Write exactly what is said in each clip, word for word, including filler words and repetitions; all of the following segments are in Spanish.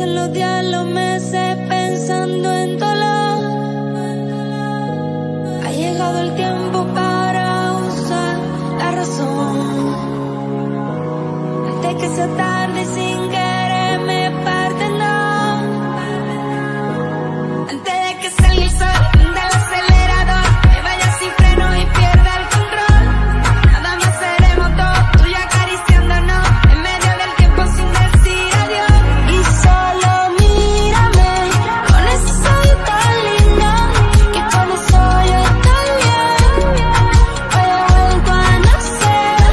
Pasan los días, los meses pensando en dolor. Ha llegado el tiempo para usar la razón. Antes que sea tarde sin querer me parten dos. Antes de que salga el sol del acelerador, me vaya sin freno y pierda el control. Nada más seremos dos, tú y acariciándonos en medio del tiempo sin decir adiós. Y solo mírame con ese soy tan lindo, que con eso yo estoy bien. Hoy he vuelto a nacer.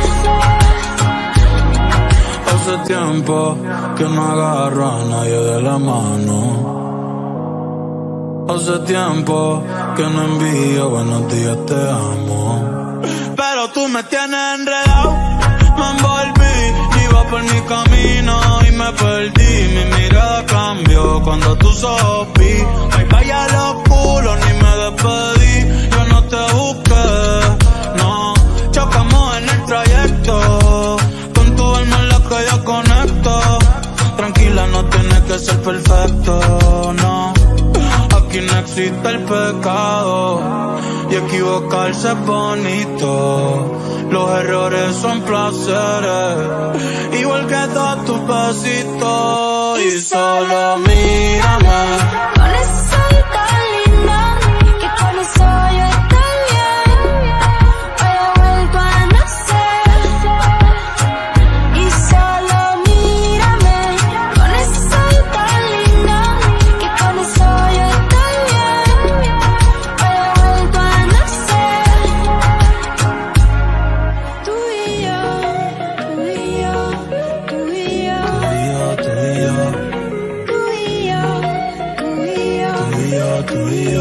Hace tiempo que no agarro a nadie de la mano. Hace tiempo que no envío buenos días, te amo. Pero tú me tienes enredado, me envolví, iba por mi camino y me perdí. Mi mirada cambió cuando tú sopí. Ay, vaya los culos, ni me despedí. Yo no te busqué, no. Chocamos en el trayecto, con tu alma en la que yo conecto. Tranquila, no tienes que ser perfecto, no. Aquí no existe el pecado y equivocarse es bonito. Los errores son placeres, igual que todos tus besitos. Y solo mírame Con eso soy tan linda, que con eso yo estoy bien. Hoy he vuelto a nacer. Y solo mírame, con eso soy tan linda, que con eso yo estoy bien. Hoy he vuelto a nacer. Tú y yo, tú y yo, tú y yo, Tú y yo, tú y yo, tú y yo, tú y yo. tú y yo, tú y yo.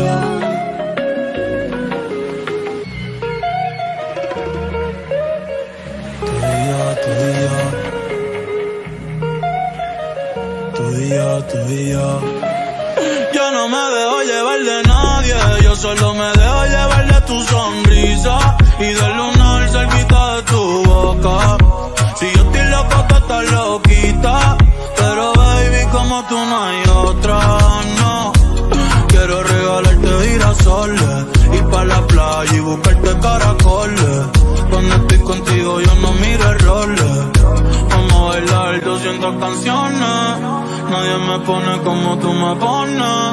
Tú y yo, tú y yo. Tú y yo, tú y yo. Yo no me dejo llevar de nadie, yo solo me dejo llevar de tu sonrisa y del lunar cerquita de tu boca. Si yo estoy loco, tú estás loquita, pero baby, como tú no hay otra, no. Quiero regalarte girasoles, ir pa' la playa y buscarte caracoles. Cuando estoy contigo yo no miro errores. Vamos a bailar doscientas canciones, nadie me pone como tú me pones.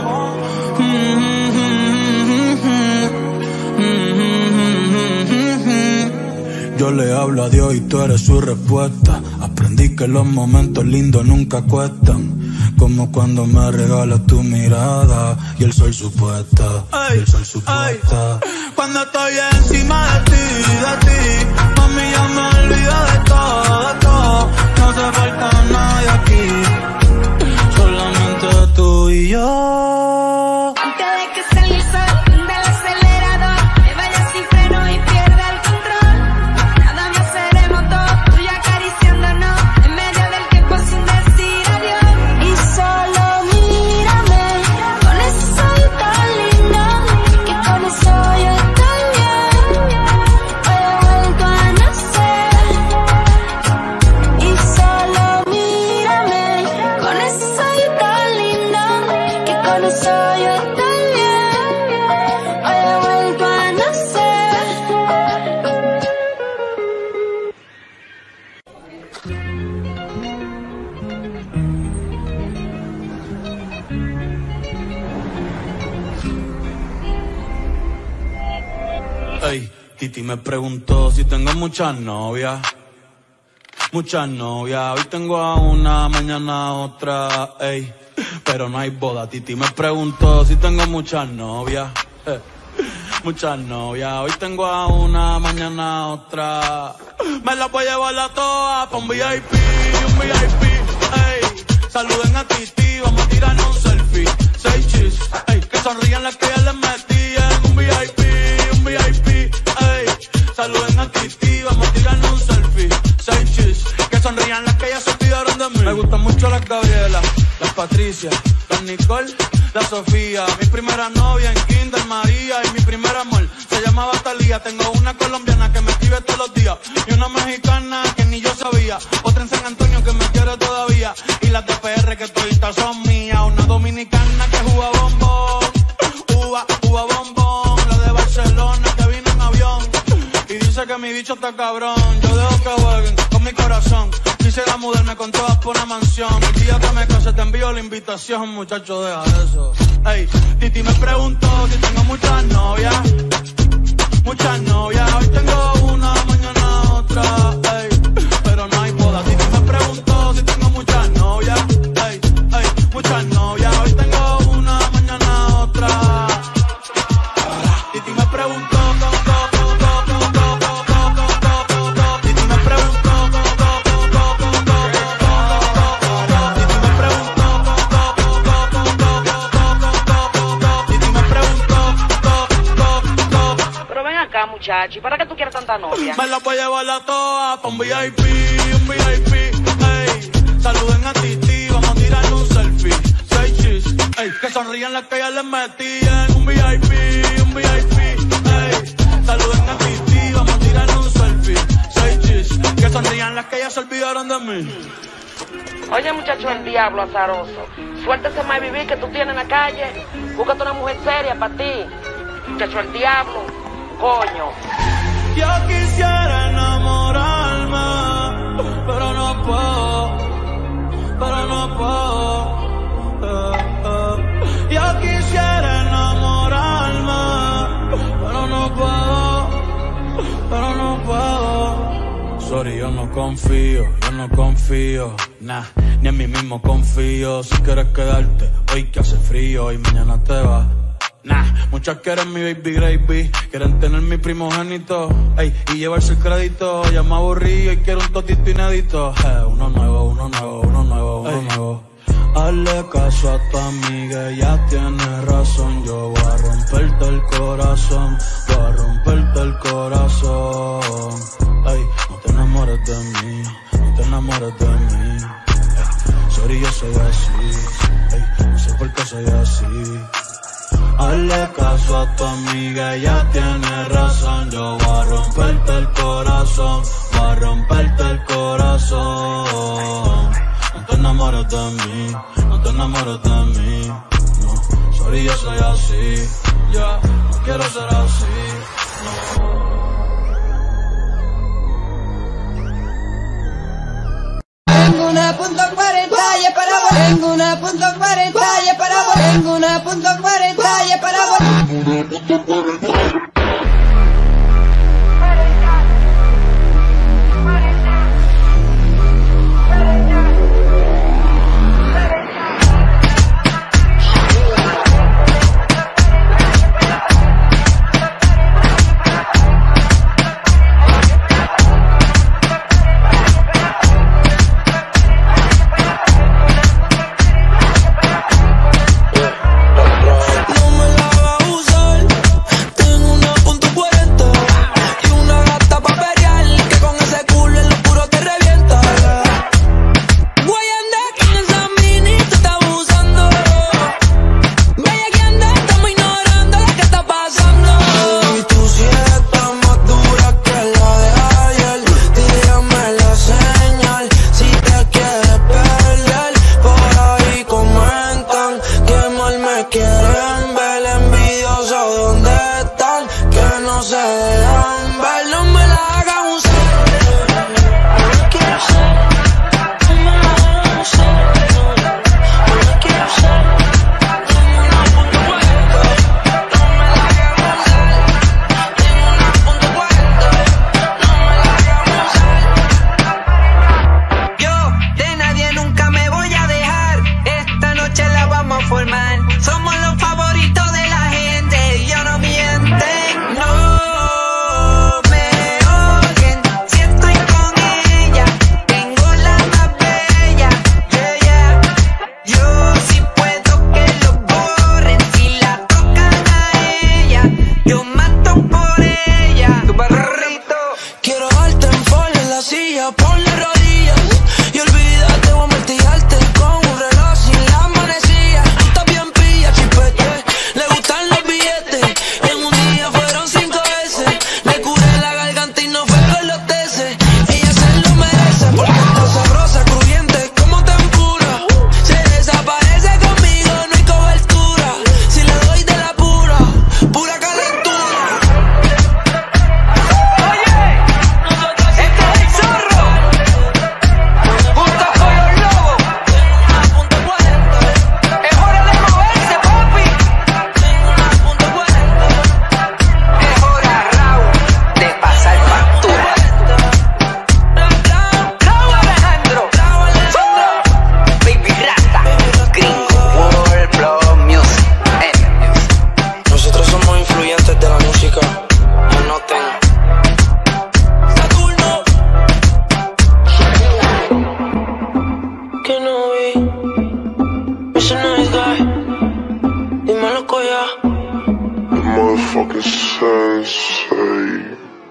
Yo le hablo a Dios y tú eres su respuesta. Aprendí que los momentos lindos nunca cuestan, como cuando me regalas tu mirada y el sol supuesta, y el sol supuesta. Cuando estoy encima de ti, de ti, mami, ya me olvido de todo, de todo. No hace falta nadie aquí, solamente tú y yo. Antes de que salga el sol del acelerador, me vaya sin freno y pierda el control. Nada más seremos dos, tú y acariciándonos en medio del tiempo sin decir adiós. Y solo mírame, con eso soy tan linda, que con eso yo estoy bien. Hoy he vuelto a nacer. Y solo mírame, con eso soy tan linda, que con eso yo estoy bien. Hoy he vuelto a nacer. Ey, Titi me preguntó si tengo muchas novias. Muchas novias, hoy tengo a una, mañana a otra, ey. Pero no hay boda. Titi me preguntó si tengo muchas novias. eh. Muchas novias, hoy tengo a una, mañana a otra. Me las voy a llevar a todas pa' un V I P, un V I P, ey. Saluden a Titi, vamos a tirarnos un selfie. Seis chis, ey, que sonrían las que ya les metí en un V I P, un V I P, ey. Saluden a Titi, vamos a tirarnos un selfie. Seis chis, que sonrían las que ya se olvidaron de mí. Me gustan mucho las Gabriela, las Patricia, las Nicole, la Sofía. Mi primera novia en Kinder María y mi primer amor se llamaba Talía. Tengo una colombiana que me escribe todos los días y una mexicana que ni yo sabía. Otra en San Antonio que me quiere todavía y las de P R que toditas son mías. Una dominicana que juega bombón, uva, uva bombón. La de Barcelona que vino en avión y dice que mi bicho está cabrón. Yo dejo que jueguen con mi corazón. Quisiera mudarme con todas por una mansión. El día que me case te envío la invitación, muchacho, deja eso. Ey, Titi me preguntó si tengo muchas novias. Muchas novias, hoy tengo una, mañana otra. Ey, pero no hay boda. Titi me preguntó si tengo muchas novias. Ey, ey, muchas novias, hoy tengo una, mañana otra. Titi me preguntó. Muchacho, ¿y para qué tú quieres tanta novia? Me la voy a llevar a todas pa' un V I P, un V I P, ey. Saluden a Titi, vamos a tirar un selfie. Seis chis, ey. Que sonrían las que ya les metían. Un V I P, un V I P, ey. Saluden a Titi, vamos a tirar un selfie. Seis chis, que sonrían las que ya se olvidaron de mí. Oye, muchacho, el diablo azaroso. Suéltese más vivir que tú tienes en la calle. Búscate una mujer seria para ti. Muchacho, el diablo. Coño. Yo quisiera enamorarme, pero no puedo, pero no puedo. Eh, eh. Yo quisiera enamorarme, pero no puedo, pero no puedo. Sorry, yo no confío, yo no confío, nah, ni en mí mismo confío. Si quieres quedarte, hoy que hace frío y mañana te vas. Nah, muchas quieren mi baby gravy, quieren tener mi primogénito, ey, y llevarse el crédito. Ya me aburrí y quiero un totito inédito. Eh, uno nuevo, uno nuevo, uno nuevo, uno ey. nuevo. Hazle caso a tu amiga, ella tiene razón. Yo voy a romperte el corazón, voy a romperte el corazón. Ey, no te enamores de mí, no te enamores de mí. Ey, sorry, yo soy así, ey, no sé por qué soy así. Hazle caso a tu amiga, ella tiene razón. Yo voy a romperte el corazón, voy a romperte el corazón. No te enamores de mí, no te enamores de mí. No, sorry, yo soy así, ya, yeah, no quiero ser así, no. Tengo una punto cuarenta y es para vos. Tengo una punto cuarenta y es para vos. Tengo una punto cuarenta y es para vos. No me la va a usar, tengo una que no vi. Mission nice guy. Dímelo, Koya. Motherfucking sensei.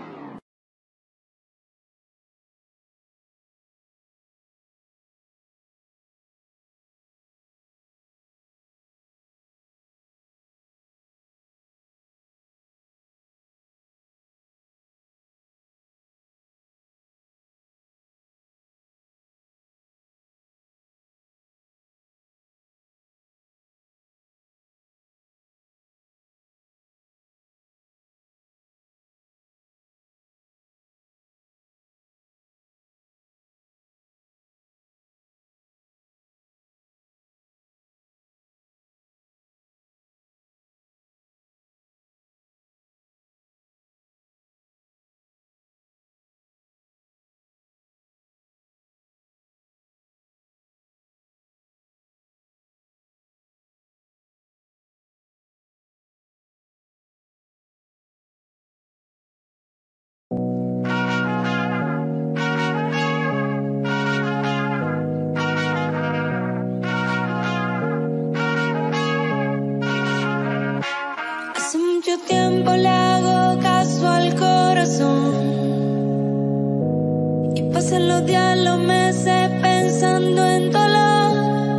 Hace mucho tiempo le hago caso al corazón y pasan los días, los meses pensando en dolor.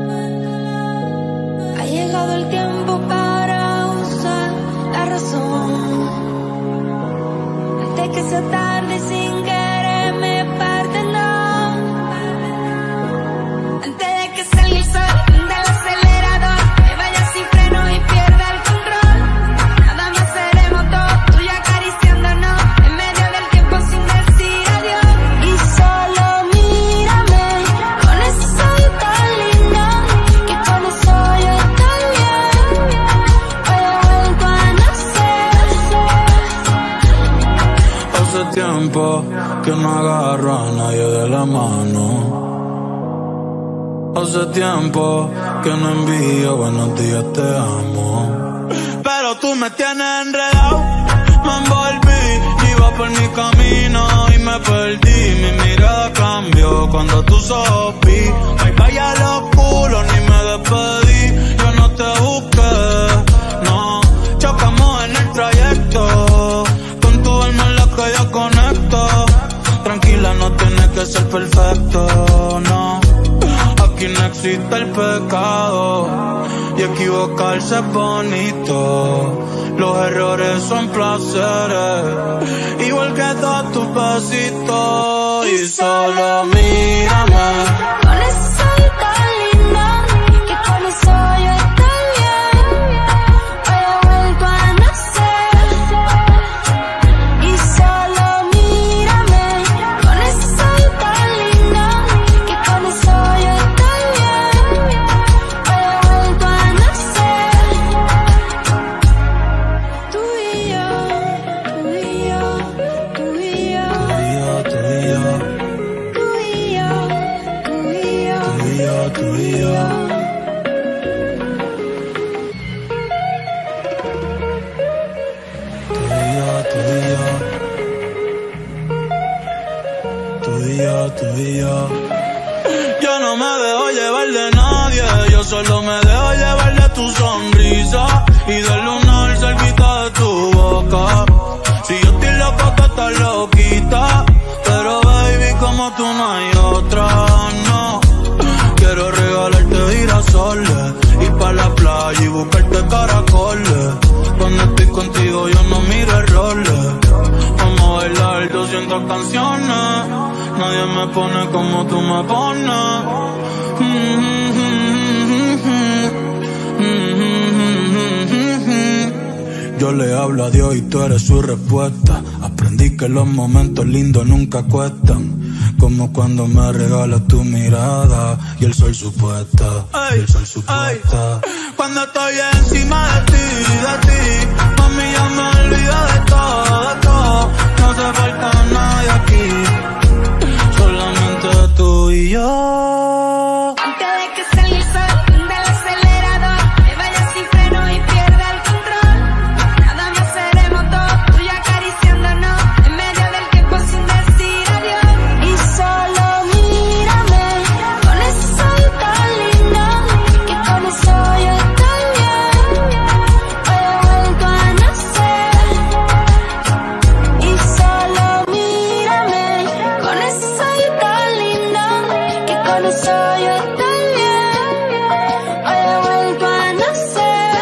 Ha llegado el tiempo para usar la razón antes que sea tarde, sin querer me parte, no. Antes de que salga el sol del acelerador, me vaya sin freno y pierda el control. Nada más seremos dos, tú y acariciándonos en medio del tiempo sin decir adiós. Y solo mírame con ese ojos tan lindo, que con eso yo estoy bien. Hoy he vuelto a nacer. Hace tiempo que no agarro a nadie de la mano. Hace tiempo que no envío buenos días, te amo. Pero tú me tienes enredado, me envolví, iba por mi camino y me perdí. Mi mirada cambió cuando tú sopí. Ay, vaya los culos, ni me despedí. Yo no te busqué, no. Chocamos en el trayecto, con tu alma en la que yo conecto. Tranquila, no tienes que ser perfecto, no. Aquí no existe el pecado y equivocarse es bonito. Los errores son placeres, igual que todos tus besitos. Y solo mírame con ese sol tan lindo, que con eso yo estoy bien. Hoy he vuelto a nacer. Y solo mírame con ese sol tan lindo, que con eso yo estoy bien. Hoy he vuelto a nacer. Tú y yo, tú y yo, tú y yo, tú y yo, tú y yo, tú y yo, tú y yo, tú y yo. Tú y yo, tú y yo, tú y yo. Yo no me dejo llevar de nadie, yo solo me dejo llevar de tu sonrisa y del lunar cerquita de tu boca. Si yo estoy loco, tú estás loquita, pero baby, como tú no hay otra, no. Quiero regalarte girasoles, ir pa' la playa y buscarte caracoles. Cuando estoy contigo yo no miro errores. Vamos a bailar doscientas canciones, nadie me pone como tú me pones. Yo le hablo a Dios y tú eres su respuesta. Aprendí que los momentos lindos nunca cuestan, como cuando me regalas tu mirada y el sol supuesta, y el sol supuesta. Cuando estoy encima de ti, de ti, mami, ya me olvido de todo, de todo. No hace falta nadie aquí, solamente tú y yo. Antes de que salga el sol del acelerador, me vaya sin freno y pierda el control. Nada más seremos dos, tú y acariciándonos en medio del tiempo sin decir adiós. Y solo mírame con ese sol yo no soy Otalia, hoy he vuelto a nacer.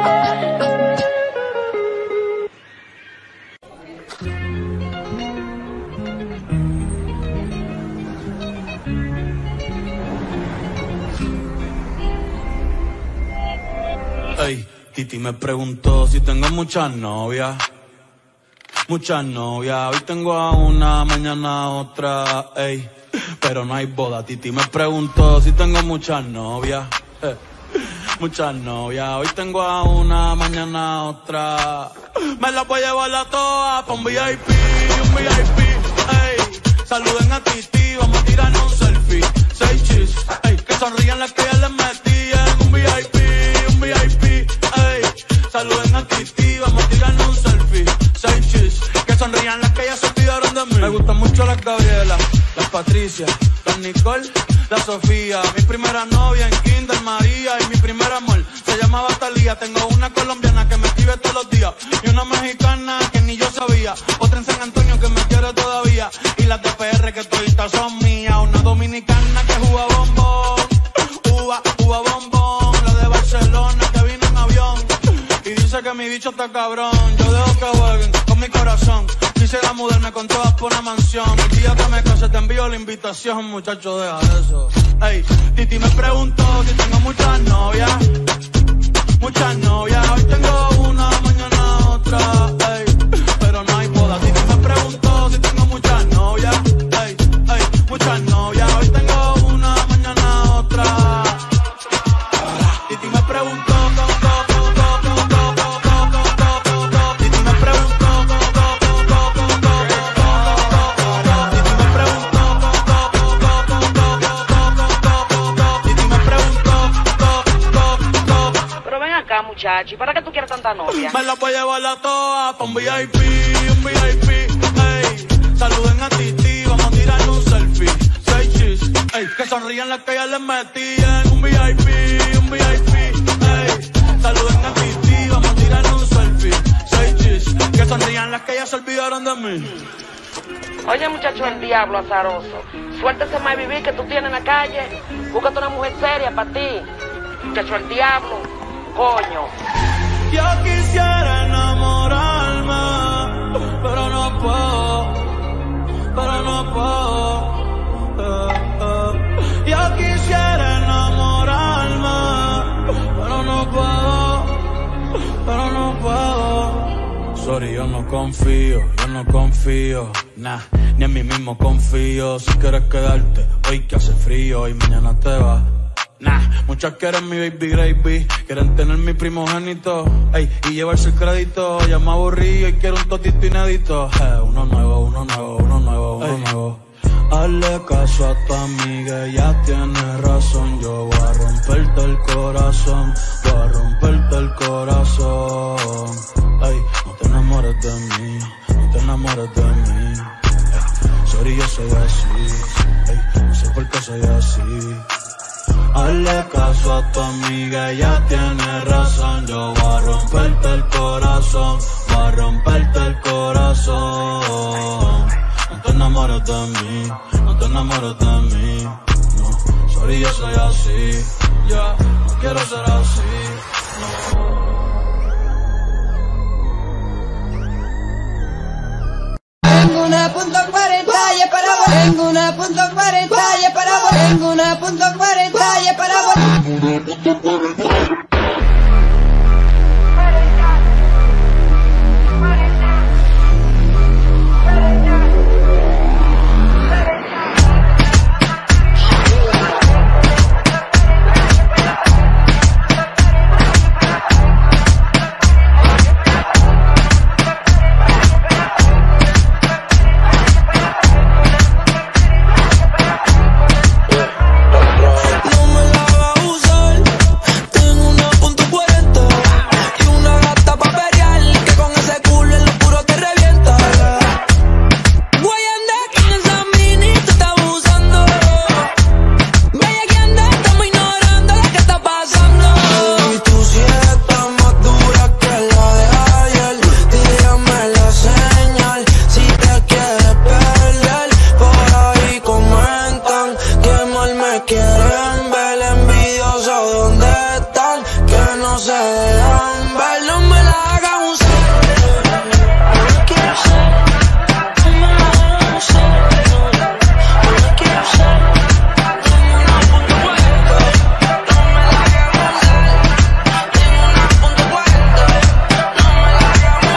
Ey, Titi me preguntó si tengo muchas novias. Muchas novias, hoy tengo a una, mañana a otra, ey. Pero no hay boda. Titi me preguntó si tengo muchas novias. Eh, muchas novias, hoy tengo a una, mañana a otra. Me las voy a llevar a todas pa' un V I P, un V I P, ey. Saluden a Titi, vamos a tirarnos un selfie. Seis chis, ey, que sonrían las que ya les metí en un V I P, un V I P, ey. Saluden a Titi, vamos a tirarnos un selfie. Seis chis, que sonrían las que ya se olvidaron de mí. Me gustan mucho las Gabriela, las Patricia, las Nicole, la Sofía. Mi primera novia en Kinder María y mi primer amor se llamaba Talía. Tengo una colombiana que me escribe todos los días y una mexicana que ni yo sabía. Otra en San Antonio que me quiere todavía y las de P R que toditas son mías. Una dominicana que juega bombón, uva, uva bombón. La de Barcelona que vino en avión y dice que mi bicho está cabrón. Yo dejo que jueguen con mi corazón. Quisiera mudarme con todas por una mansión. El día que me case te envío la invitación, muchacho, deja eso. Ey, Titi me preguntó si tengo muchas novias. Muchas novias, hoy tengo una, mañana otra, ey. Pero no hay boda. Titi me preguntó si tengo muchas novias. Ey, ey, muchas novias, hoy tengo una, mañana otra. Titi me preguntó, Titi me preguntó. Muchacho, ¿y para qué tú quieres tanta novia? Me la voy a llevar a todas pa' un V I P, un V I P, ey. Saluden a Titi, vamos a tirarle un selfie. Seis chis, ey. Que sonrían las que ya les metí en un V I P, un V I P, ey. Saluden a Titi, vamos a tirarle un selfie. Seis chis, que sonrían las que ya se olvidaron de mí. Oye, muchacho, el diablo azaroso. Suéltese más vivir que tú tienes en la calle. Búscate una mujer seria para ti. Muchacho, el diablo. Coño. Yo quisiera enamorarme, pero no puedo, pero no puedo. Eh, eh. Yo quisiera enamorarme, pero no puedo, pero no puedo. Sorry, yo no confío, yo no confío, nah, ni en mí mismo confío. Si quieres quedarte, hoy que hace frío y mañana te vas. Nah, muchas quieren mi baby gravy, quieren tener mi primogénito, ey, y llevarse el crédito. Ya me aburrí y quiero un totito inédito. Eh, uno nuevo, uno nuevo, uno nuevo, uno ey. nuevo. Hazle caso a tu amiga, ella tiene razón. Yo voy a romperte el corazón, voy a romperte el corazón. Ey, no te enamores de mí, no te enamores de mí. Ey, sorry, yo soy así, ey, no sé por qué soy así. Hazle caso a tu amiga, ella tiene razón. Yo voy a romperte el corazón, voy a romperte el corazón. No te enamores de mí, no te enamores de mí. No, sorry, yo soy así, ya, yeah, no quiero ser así, no. Tengo una punto cuarenta y es para vos. Tengo una punto cuarenta y es para vos. Tengo una punto cuarenta y es para vos. No me la va a usar. Tengo una quieren ver el envidioso dónde están, que no se dejan ver, no me la hagan usar. No la quiero usar, no me la hagan usar. No la quiero usar, dame una punto vuelta. No me la hagan usar, dame una punto vuelta. No me la hagan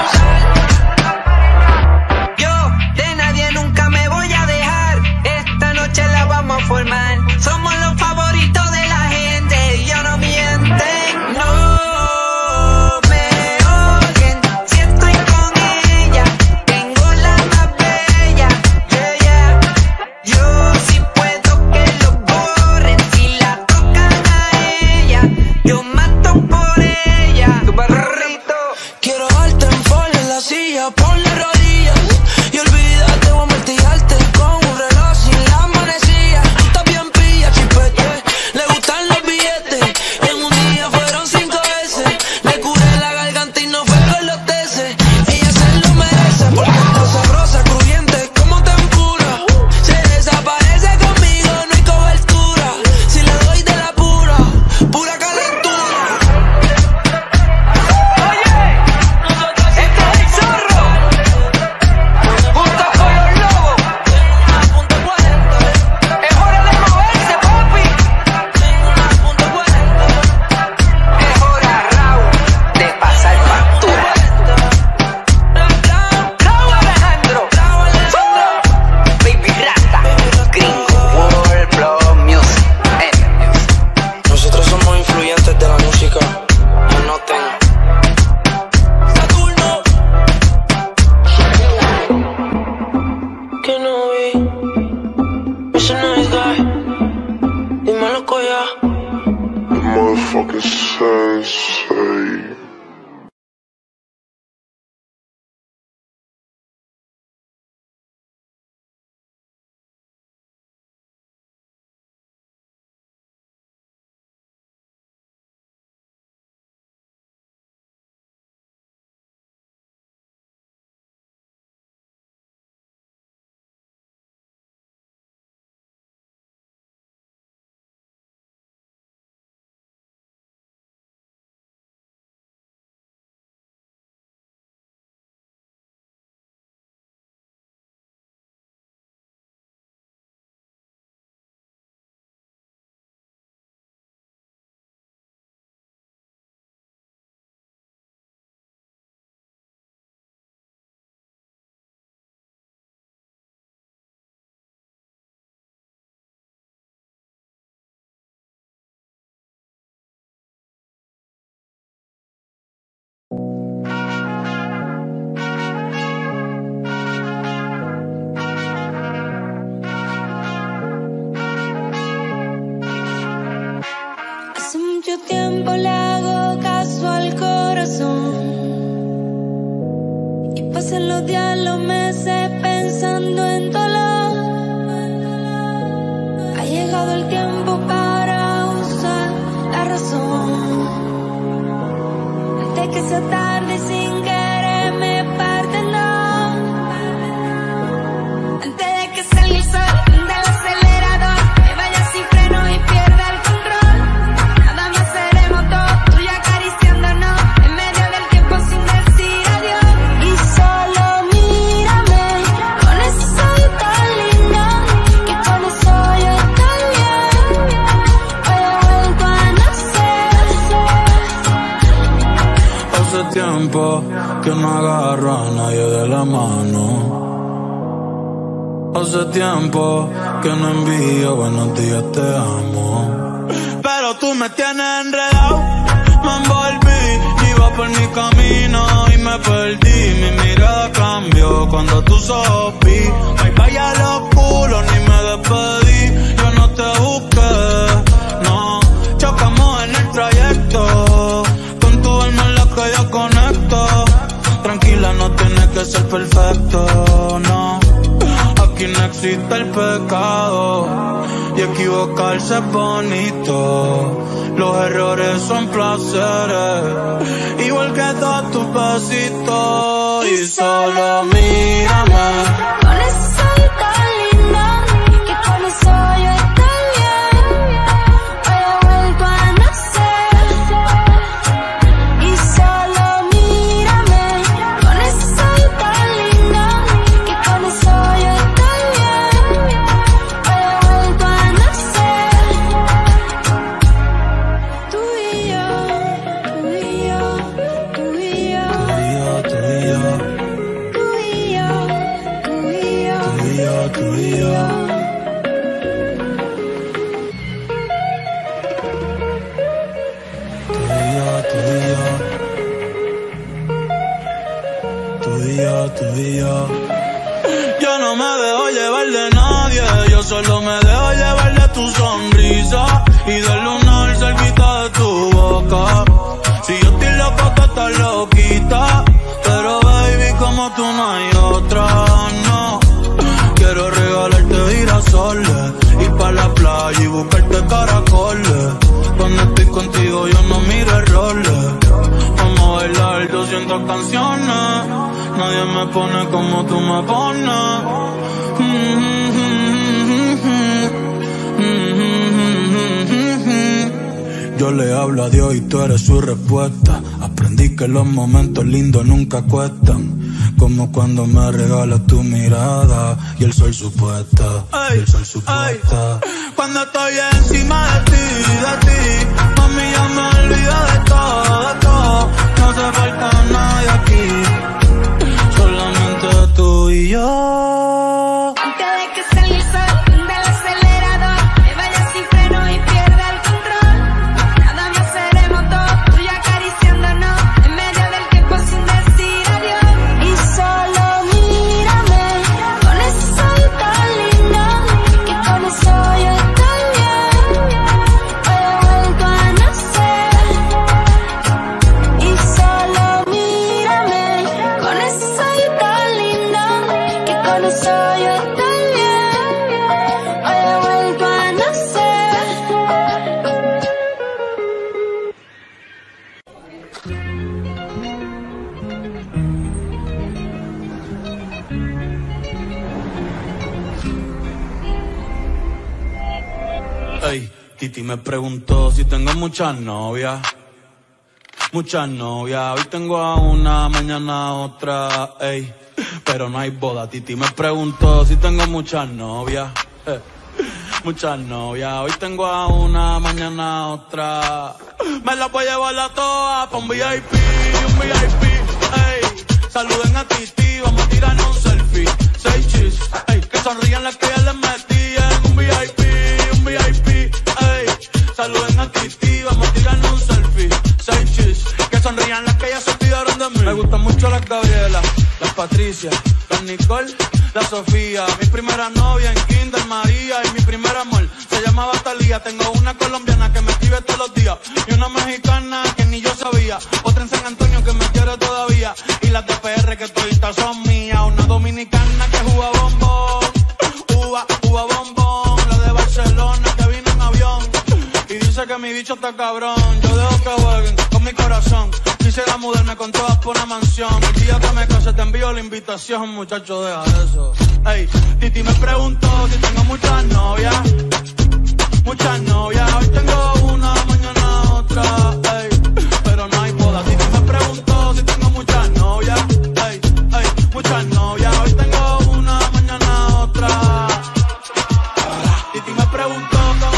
usar. Yo de nadie nunca me voy a dejar. Esta noche la vamos a formar. Somos los favoritos de la gente y ya no mienten. No me odien si estoy con ella. Tengo la más bella, yeah, yeah. Yo sí puedo que lo borren si la tocan a ella. Yo mato por ella. Tu perrito. Quiero darte en fall en la silla, ponle rodillas y olvídate, voy a martillarte con un reloj sin la manecilla. Está bien pilla, chipete, le gustan los billetes. En un día fueron cinco veces, le curé la garganta y no fue con los teces. Ella se lo merece porque está sabrosa, crujiente como tempura. Se desaparece conmigo, no hay cobertura. Si le doy de la pura, pura calentura. Este es el zorro, junto con los lobos. Es hora de moverse, papi. Es hora, Raúl, de pasar factura. Raúl Alejandro, Baby Rasta, Gringo, World Blow Music. Nosotros somos influyentes de la música, no noten. Saturno. Que no vi, ese nice guy, dímelo Koya. Motherfucking sensei. Hace mucho tiempo le hago caso al corazón y pasan los días, los meses pensando en dolor. Ha llegado el tiempo para usar la razón antes que sea tarde y sin querer me parte, no. Antes de que salga el sol del acelerador, me vaya sin freno y pierda el control. Nada más seremos dos, tú y acariciándonos en medio del tiempo sin decir adiós. Y solo mírame con esa tan linda, que con eso yo estoy bien. Hoy he vuelto a nacer. Hace tiempo que no agarro a nadie de la mano. Hace tiempo que no envío buenos días, te amo. Pero tú me tienes enredado, me envolví, iba por mi camino y me perdí. Mi mirada cambió cuando tú sopí. Ay, vaya los culos, ni me despedí. Yo no te busqué, no. Chocamos en el trayecto, con tu alma en la que yo conecto. Tranquila, no tienes que ser perfecto, no. Aquí no existe el pecado y equivocarse es bonito. Los errores son placeres, igual que todos tus besitos. Y solo mírame Con eso soy tan linda, que con eso yo estoy bien. tú y yo. Yo no me dejo llevar de nadie, yo solo me dejo llevar de tu sonrisa y del lunar cerquita de tu boca. Si yo estoy loco, tú estás loquita, pero baby, como tú no hay otra, no. Quiero regalarte girasoles, ir pa' la playa y buscarte caracoles. Cuando estoy contigo yo no miro errores. Vamos a bailar doscientas canciones, nadie me pone como tú me pones. Yo le hablo a Dios y tú eres su respuesta. Aprendí que los momentos lindos nunca cuestan, como cuando me regalas tu mirada y el sol supuesta, y el sol supuesta. Cuando estoy encima de ti, de ti, mami, ya me olvido de todo, de todo. No hace falta nadie aquí, solamente tú y yo. Antes de que salga el sol del acelerador, me vaya sin freno y pierda el control. Nada más seremos dos, tú y yo acariciándonos en medio del tiempo sin decir adiós. Y solo mírame con ese ojito tan lindo, que con eso yo estoy bien. Hoy he vuelto a nacer. Y solo mírame con ese ojito tan lindo, que con eso yo estoy bien. Hoy he vuelto a nacer. Ey, Titi me preguntó si tengo muchas novias. Muchas novias, hoy tengo a una, mañana a otra, ey. Pero no hay boda. Titi me preguntó si tengo muchas novias. eh, Muchas novias, hoy tengo a una, mañana a otra. Me las voy a llevar a todas pa' un V I P, un V I P, ey. Saluden a Titi, vamos a tirarnos un selfie. Seis chis, ey, que sonrían las que ya les metí en un V I P, un V I P, ey. Saluden a Titi, vamos a tirarnos un selfie. Seis chis, que sonrían las que ya se olvidaron de mí. Me gustan mucho las Gabriela, las Patricia, las Nicole, la Sofía. Mi primera novia en Kinder María y mi primer amor se llamaba Talía. Tengo una colombiana que me escribe todos los días y una mexicana que ni yo sabía. Otra en San Antonio que me quiere todavía y las de P R que toditas son mías. Una dominicana que juega bombón, uva, uva bombón. La de Barcelona que vino en avión y dice que mi bicho está cabrón. Yo dejo que jueguen con mi corazón. Quisiera mudarme con todas por una mansión. El día que me case te envío la invitación, muchacho, deja eso. Ey, Titi me preguntó si tengo muchas novias. Muchas novias, hoy tengo una, mañana otra, ey. Pero no hay boda. Titi me preguntó si tengo muchas novias. Ey, ey, muchas novias, hoy tengo una, mañana otra. Titi me preguntó.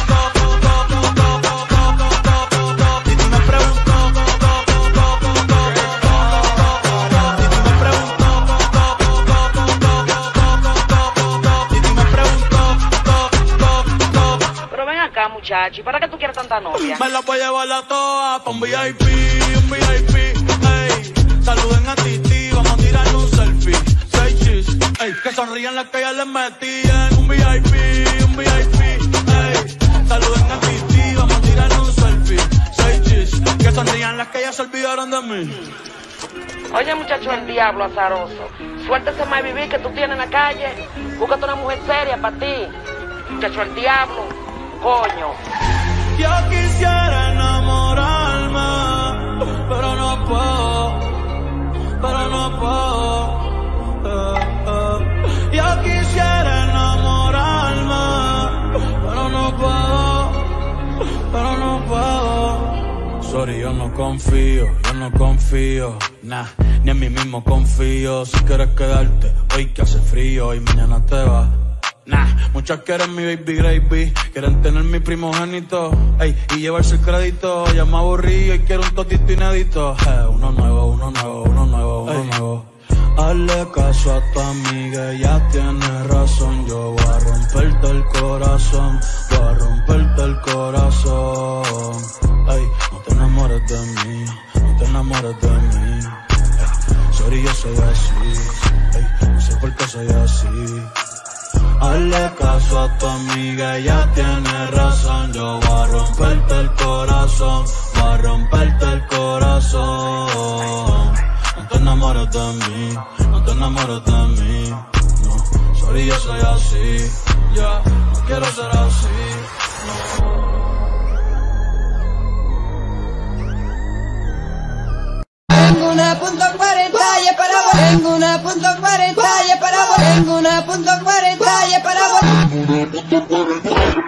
Muchacho, ¿y para qué tú quieres tanta novia? Me la voy a llevar a todas pa' un V I P, un V I P, ey. Saluden a Titi, vamos a tirarle un selfie. Seis chis, ey. Que sonrían las que ya les metí en un V I P, un V I P, ey. Saluden a Titi, vamos a tirarle un selfie. Seis chis, que sonrían las que ya se olvidaron de mí. Oye, muchacho, el diablo azaroso. Suéltese más vivir que tú tienes en la calle. Búscate una mujer seria para ti. Muchacho, el diablo. Coño. Yo quisiera enamorarme, pero no puedo, pero no puedo. Eh, eh. Yo quisiera enamorarme, pero no puedo, pero no puedo. Sorry, yo no confío, yo no confío, nah, ni en mí mismo confío. Si quieres quedarte, hoy que hace frío y mañana te vas. Nah, muchas quieren mi baby gravy, quieren tener mi primogénito, ey, y llevarse el crédito. Ya me aburrí y quiero un totito inédito. Eh, uno nuevo, uno nuevo, uno nuevo, uno ey. nuevo. Hazle caso a tu amiga, ella tiene razón. Yo voy a romperte el corazón, voy a romperte el corazón. Ey, no te enamores de mí, no te enamores de mí. Ey, sorry, yo soy así. Ey, no sé por qué soy así. Hazle caso a tu amiga, ella tiene razón. Yo voy a romperte el corazón, voy a romperte el corazón. No te enamores de mí, no te enamores de mí. No, sorry, yo soy así. Ya, yeah, no quiero ser así. No. Tengo una punto cuarenta y es para vos. Tengo una punto cuarenta y es para vos. Tengo una punto cuarenta y es para vos.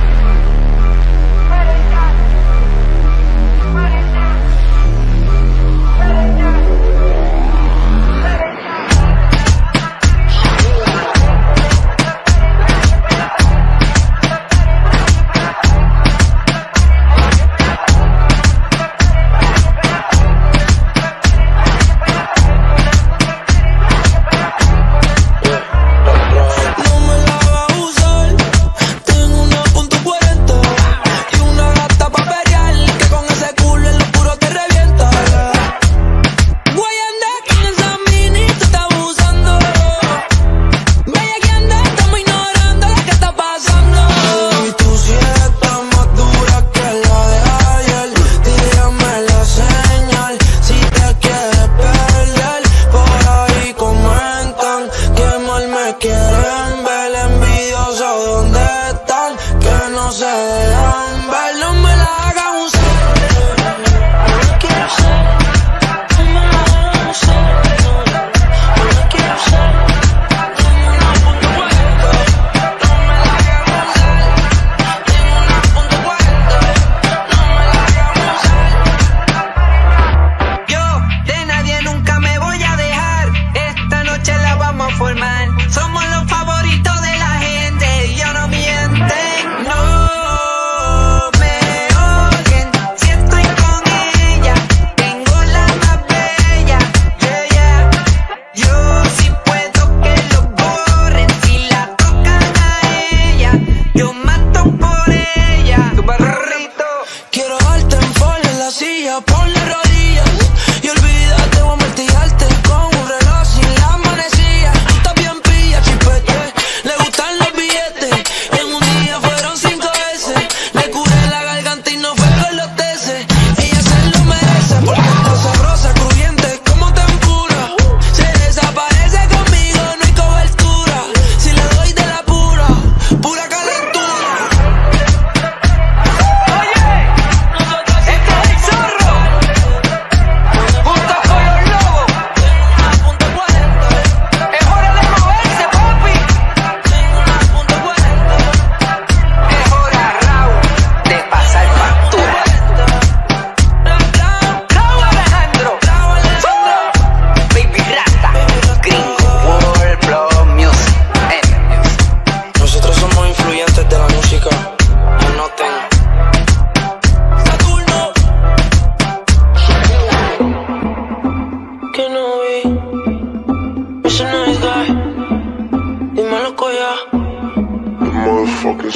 Motherfucking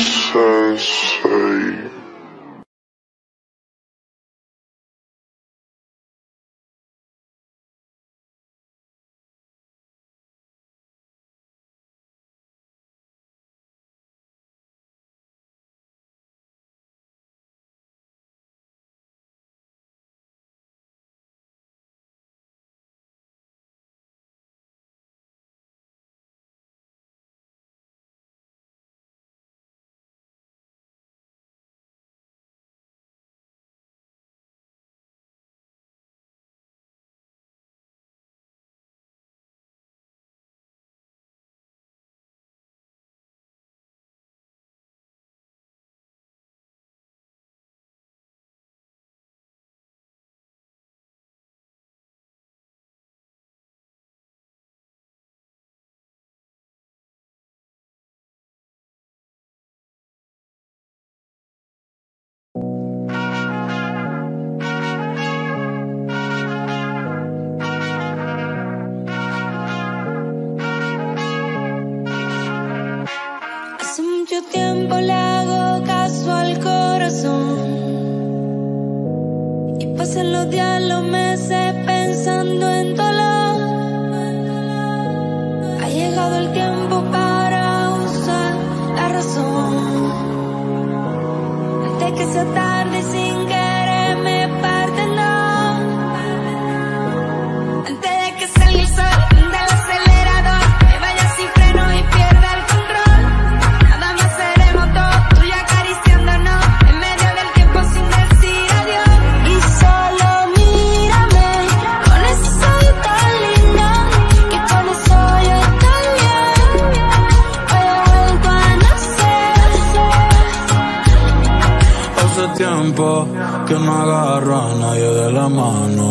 sensei. Hace mucho tiempo le hago caso al corazón y pasan los días, los meses pensando en dolor. tarde sin querer me parte, no. Antes de que salga el sol, prende el acelerador, me vaya sin freno y pierda el control. Nada más seremos dos, tú y acariciándonos en medio del tiempo sin decir adiós. Y solo mírame con ese sol tan lindo, que con eso yo estoy bien. Hoy he vuelto a nacer. Hace tiempo que no agarro a nadie de la mano.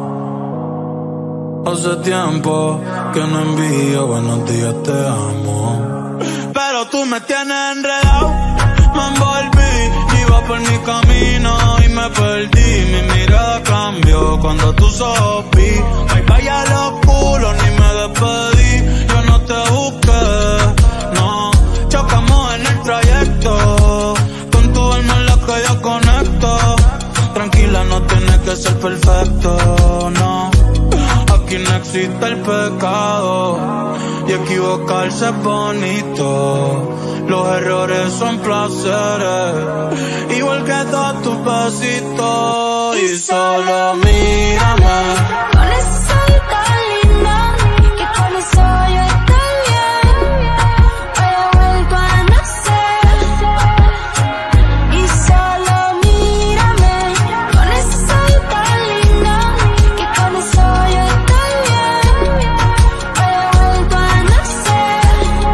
Hace tiempo que no envío buenos días, te amo. Pero tú me tienes enredado, me envolví, iba por mi camino y me perdí. Mi mirada cambió cuando tú sopí. Ay, vaya los culos, ni me despedí. Yo no te busqué, no. Chocamos en el trayecto, con tu alma en la que yo conecto. Tranquila, no tienes que ser perfecto, no. Aquí no existe el pecado y equivocarse es bonito. Los errores son placeres, igual que todos tus besitos. Y solo mírame con ese sol tan lindo, que con eso yo estoy bien. Hoy he vuelto a nacer. Y solo mírame con ese sol tan lindo, que con eso yo estoy bien. Hoy he vuelto a nacer.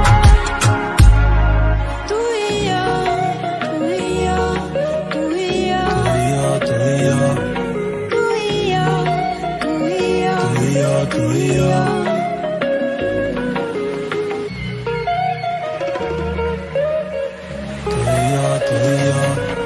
Tú y yo, tú y yo, tú y yo, tú y yo, tú y yo, tú y yo, tú y yo, tú y yo. Tú y yo,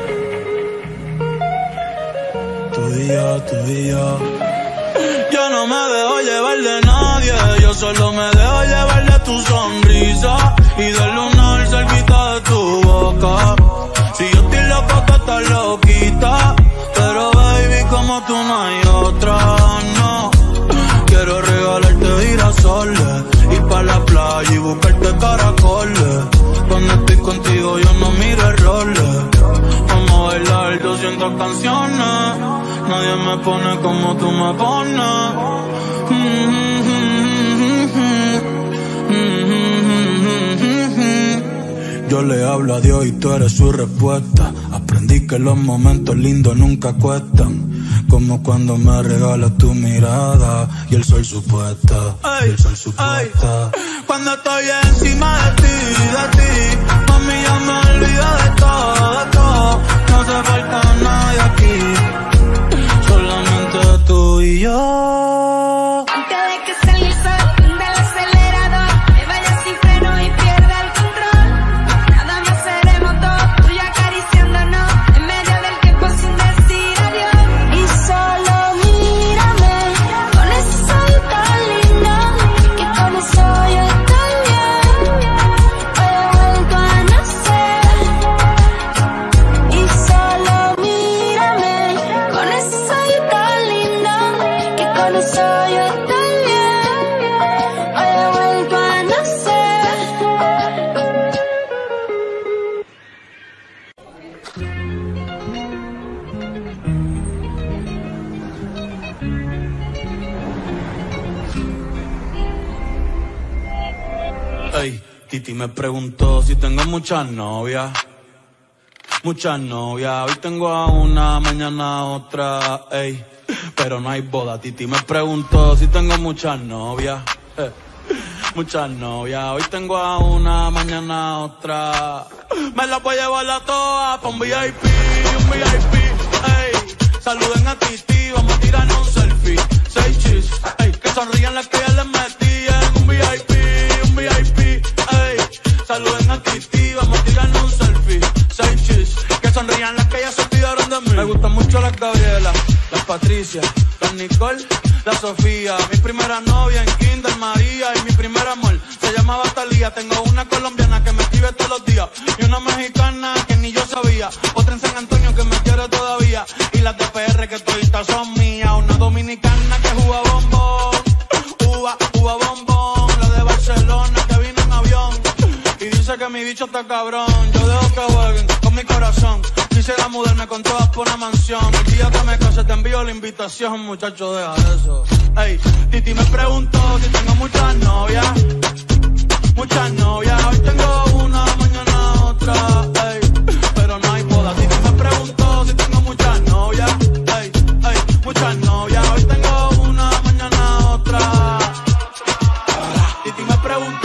tú y yo, tú y yo. Yo no me dejo llevar de nadie, yo solo me dejo llevar de tu sonrisa y del lunar cerquita de tu boca. Si yo estoy loco, tú estás loquita, pero baby, como tú no hay otra, no. Quiero regalarte girasoles, ir pa' la playa y buscarte caracoles. Cuando estoy contigo yo no miro errores. Vamos a bailar doscientas canciones, nadie me pone como tú me pones. Yo le hablo a Dios y tú eres su respuesta. Aprendí que los momentos lindos nunca cuestan, como cuando me regalas tu mirada y el sol supuesta, y el sol supuesta. Cuando estoy encima de ti, de ti, mami, ya me olvido de todo, de todo. No hace falta nadie aquí, solamente tú y yo. antes de que salga el sol, prende el acelerador, me vaya sin freno y pierda el control. Nada más seremos dos, tú y acariciándonos en medio del tiempo sin decir adiós. Y solo mírame con ese sol tan lindo, que con eso yo estoy bien. Hoy he vuelto a nacer. Y solo mírame con ese sol tan lindo, que con eso yo estoy bien. Hoy he vuelto a nacer. Ey, Titi me preguntó si tengo muchas novias. Muchas novias, hoy tengo a una, mañana a otra, ey. Pero no hay boda. Titi me preguntó si tengo muchas novias. eh, Muchas novias, hoy tengo a una, mañana a otra. Me la voy a llevar a todas pa' un V I P, un V I P, ey. Saluden a Titi, vamos a tirarnos un selfie. Seis chis, ey, que sonrían las que ya les metí en un V I P, un V I P, ey. Saluden a Titi, vamos a tirarnos un selfie. Seis chis, que sonrían las que ya se olvidaron de mí. Me gustan mucho las Gabriela, las Patricia, las Nicole, la Sofía. Mi primera novia en Kinder María y mi primer amor se llamaba Talía. Tengo una colombiana que me escribe todos los días y una mexicana que ni yo sabía. Otra en San Antonio que me quiere todavía y las de P R que toditas son mías. Una dominicana que juega bombón, uva, uva bombón. La de Barcelona que vino en avión y dice que mi bicho está cabrón. Yo dejo que jueguen con mi corazón. Si quisiera mudarme con todas por una mansión. El día que me case te envío la invitación, muchacho, deja eso. Ey, Titi me preguntó si tengo muchas novias. Muchas novias, hoy tengo una, mañana otra. Ey, pero no hay boda. Titi me preguntó si tengo muchas novias. Ey, ey, muchas novias, hoy tengo una, mañana otra. Titi me preguntó.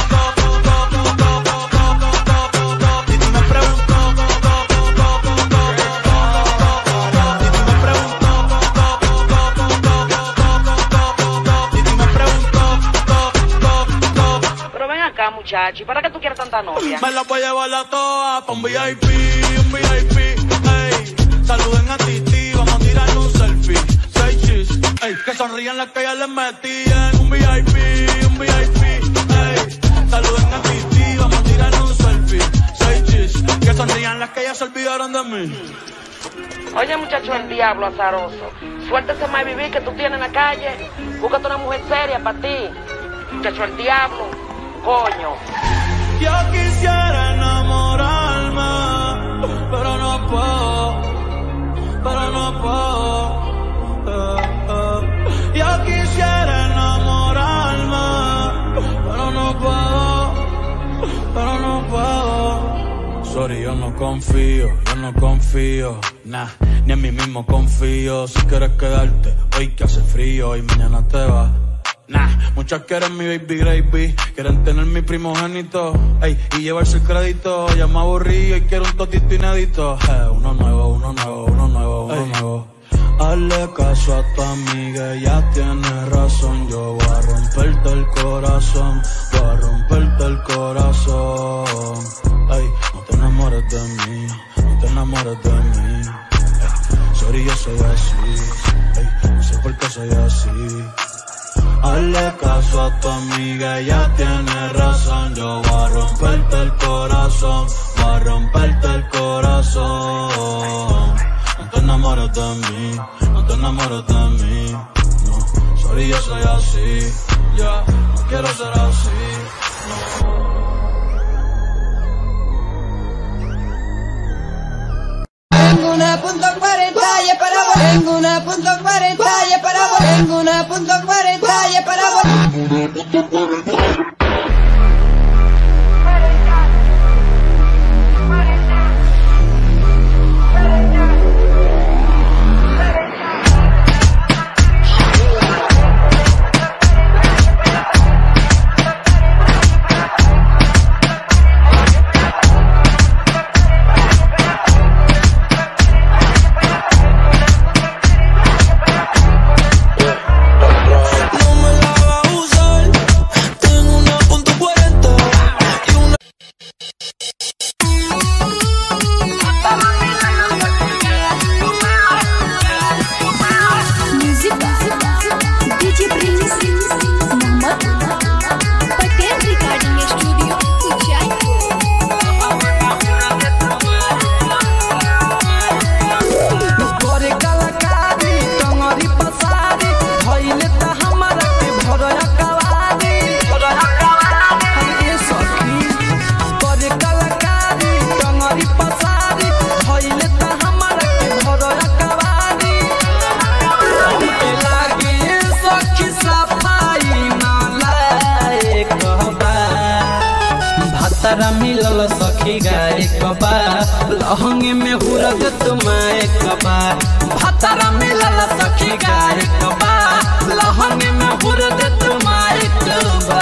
Muchacho, ¿y para qué tú quieres tanta novia? Me la voy a llevar a todas pa' un V I P, un V I P, ey. Saluden a Titi, vamos a tirarle un selfie. Seis chis, ey. Que sonrían las que ya les metí en un V I P, un V I P, ey. Saluden a Titi, vamos a tirarle un selfie. Seis chis, que sonrían las que ya se olvidaron de mí. Oye, muchacho, el diablo azaroso. Suéltese más vivir que tú tienes en la calle. Búscate una mujer seria para ti. Muchacho, el diablo. Coño. Yo quisiera enamorarme, pero no puedo, pero no puedo. Eh, eh. Yo quisiera enamorarme, pero no puedo, pero no puedo. Sorry, yo no confío, yo no confío, nah, ni en mí mismo confío. Si quieres quedarte, hoy que hace frío y mañana te vas. Nah, muchas quieren mi baby gravy, quieren tener mi primogénito, ey, y llevarse el crédito. Ya me aburrí y quiero un totito inédito. Eh, uno nuevo, uno nuevo, uno nuevo, uno ey. nuevo. Hazle caso a tu amiga, ella tiene razón. Yo voy a romperte el corazón, voy a romperte el corazón. Ey, no te enamores de mí, no te enamores de mí. Ey, sorry, yo soy así, ey, no sé por qué soy así. Hazle caso a tu amiga, ella tiene razón. Yo voy a romperte el corazón, voy a romperte el corazón. No te enamores de mí, no te enamores de mí. No, sorry, yo soy así, ya, yeah, no quiero ser así, no. Tengo una punto cuarenta y es para vos. Tengo una punto cuarenta y es para vos. Tengo una punto cuarenta y es para vos. मिलल सखी गाय कबा लहंगे में हुरग तुम्हारे कबा भातारा मिलल सखी गाय कबा लहंगे में हुरग तुम्हारे कबा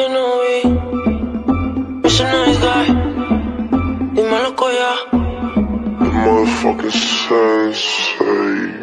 que no vi. Ese nice guy. Dímelo, Koya. The motherfucking sensei.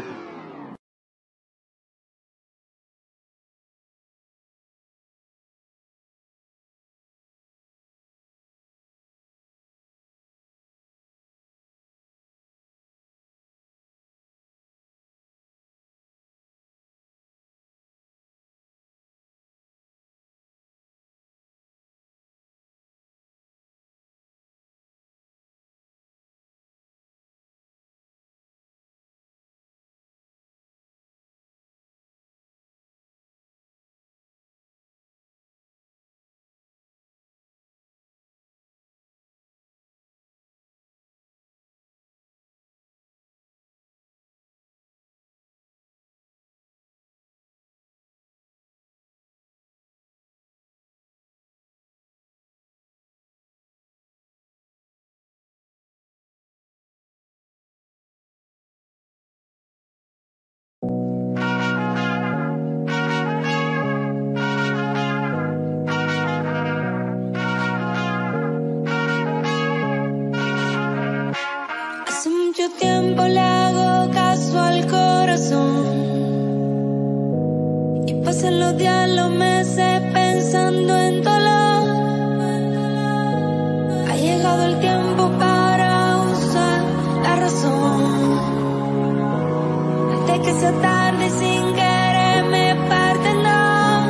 Hace mucho tiempo le hago caso al corazón y pasan los días, los meses pensando en dolor. Ha llegado el tiempo para usar la razón antes que sea tarde y sin querer me parten dos.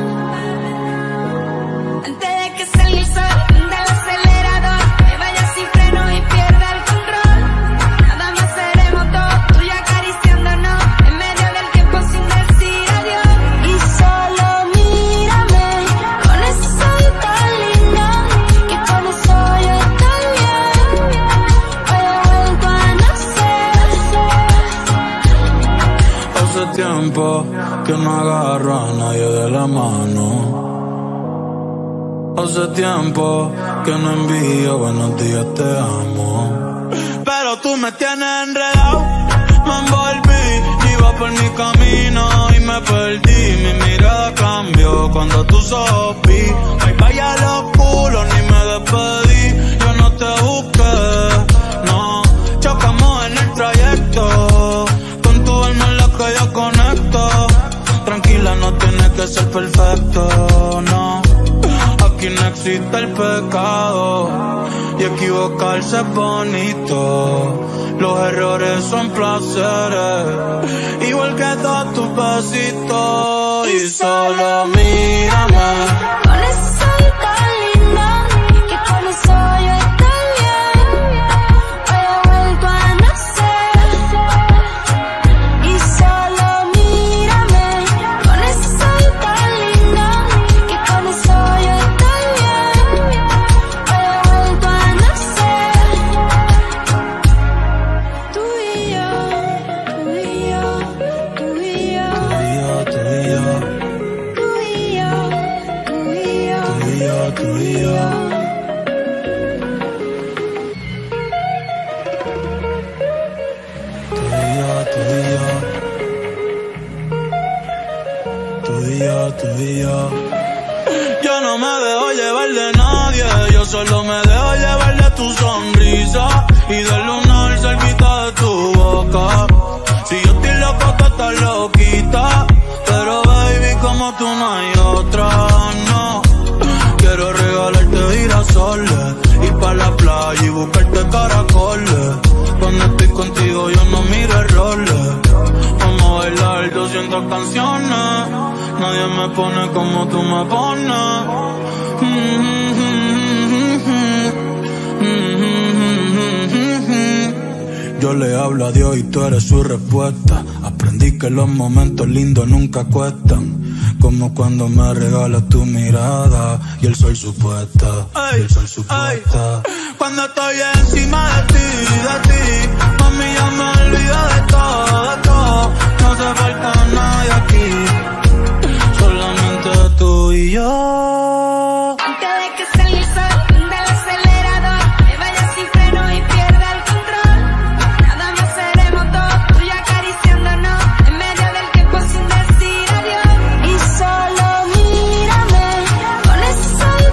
Antes de que salga el sol del acelerador, me vaya sin freno y pierda el control. Nada más seremos dos, tú y acariciándonos en medio del tiempo sin decir adiós. Y solo mírame con ese sol tan lindo, que con eso yo estoy bien. Hoy he vuelto a nacer. Hace tiempo que no agarro a nadie de la mano. Hace tiempo que no envío buenos días, te amo. Pero tú me tienes enredado, me envolví, iba por mi camino y me perdí. Mi mirada cambió cuando tú sopí. Bye bye a los culos, ni me despedí. Yo no te busqué, no. Chocamos en el trayecto, con tu alma en la que yo conecto. Tranquila, no tiene que ser perfecto, no. Aquí no existe el pecado y equivocarse es bonito. Los errores son placeres, igual que todos tus besitos. Y solo mírame Con ese sol tan lindo, que con eso yo estoy bien. Hoy he vuelto a nacer. Y solo mírame con ese sol tan lindo, que con eso yo estoy bien. Hoy he vuelto a nacer. Tú y yo, tú y yo, tú y yo, tú y yo, tú y yo, tú y yo, tú y yo. tú y yo, tú y yo. Tú y yo, tú y yo. Tú y yo, tú y yo. Yo no me dejo llevar de nadie, yo solo me dejo llevar de tu sonrisa y del lunar cerquita de tu boca. Si yo estoy loco, tú estás loquita, pero baby, como tú no hay otra, no. Quiero regalarte girasoles, ir pa' la playa y buscarte caracoles. Cuando estoy contigo yo no miro errores. Vamos a bailar doscientas canciones, nadie me pone como tú me pones. Yo le hablo a Dios y tú eres su respuesta. Aprendí que los momentos lindos nunca cuestan, como cuando me regalas tu mirada y el sol supuesta, y el sol supuesta. Cuando estoy encima de ti, de ti, mami, ya me olvido de todo, de todo. No hace falta nadie aquí, solamente tú y yo. Antes de que salga el sol del acelerador, me vaya sin freno y pierda el control. Nada más seremos dos, tú y acariciándonos en medio del tiempo sin decir adiós. Y solo mírame con ese sol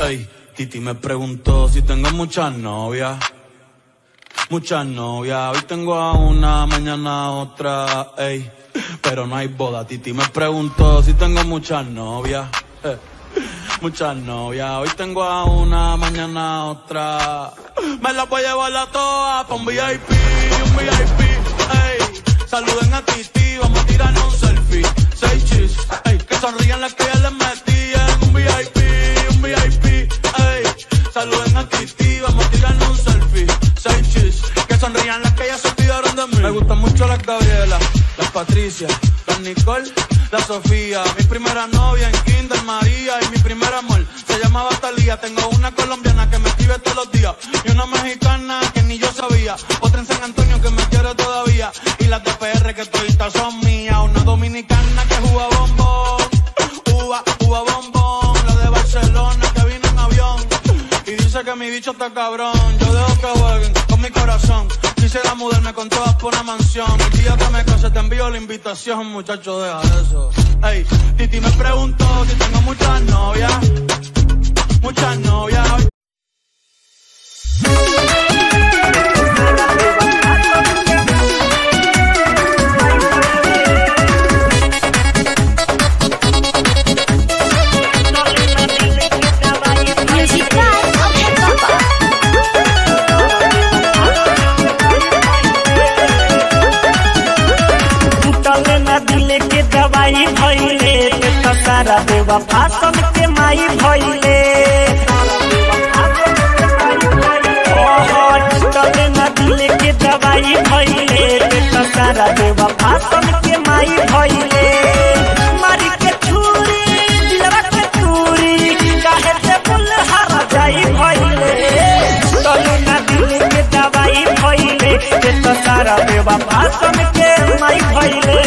Ey, Titi me preguntó si tengo muchas novias. Muchas novias, hoy tengo a una, mañana a otra, ey. Pero no hay boda. Titi me preguntó si tengo muchas novias. Eh. Muchas novias, hoy tengo a una, mañana a otra. Me la voy a llevar a todas pa' un V I P, un V I P, ey. Saluden a Titi, vamos a tirarnos un selfie. Seis chis, ey. Que sonrían las que ya les metí en un V I P, un V I P, ey. Saluden a Titi, vamos a tirarnos un selfie. Seis chis, que sonrían las que ya se olvidaron de mí. Me gustan mucho las Gabriela, las Patricia, las Nicole, la Sofía. Mi primera novia en Kinder María y mi primer amor se llamaba Talía. Tengo una colombiana que me escribe todos los días y una mexicana que ni yo sabía. Otra en San Antonio que me quiere todavía y las de P R que toditas son mías. Una dominicana que juega bombón, uva, uva bombón. La de Barcelona que vino en avión y dice que mi bicho está cabrón. Yo dejo que jueguen con mi corazón. Quisiera mudarme con todas por una mansión. El día que me case te envío la invitación, muchacho, deja eso. Ey, Titi me preguntó si tengo muchas novias. Muchas novias. दवाई भइले त सारा देवा फासम के माई भइले तले न दिले के दवाई भइले त सारा देवा फासम के माई भइले मारी के छुरी दिलवा के छुरी काहे से फुल हर जाई भइले तले न दिले के दवाई भइले त सारा देवा फासम के माई भइले